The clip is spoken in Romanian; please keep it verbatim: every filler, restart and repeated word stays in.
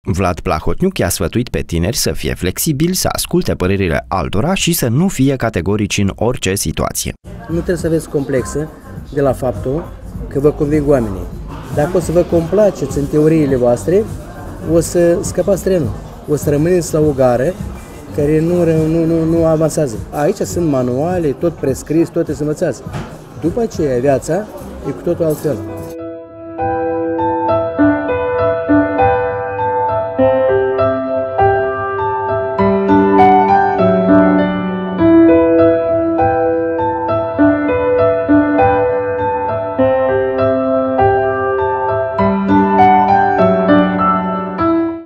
Vlad Plahotniuc i-a sfătuit pe tineri să fie flexibili, să asculte părerile altora și să nu fie categorici în orice situație. Nu trebuie să aveți complexe de la faptul că vă conving oamenii. Dacă o să vă complaceți în teoriile voastre, o să scăpați trenul. O să rămâneți la o gară care nu, nu, nu, nu avansează. Aici sunt manuale, tot prescris, toate să învățați. După aceea, viața e cu totul altfel.